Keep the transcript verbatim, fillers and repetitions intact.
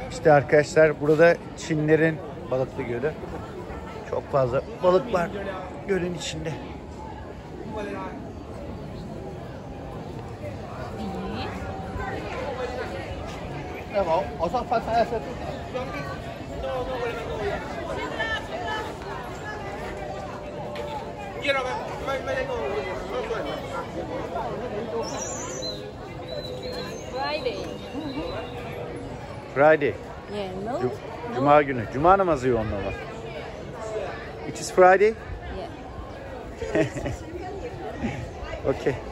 İşte arkadaşlar burada Çinlerin balıklı gölü. Çok fazla balık var gölün içinde. Friday. Friday. Yeah, no? Cu- Cuma günü. Cuma namazı yoğunluğu var. It is Friday? Yeah. Okay.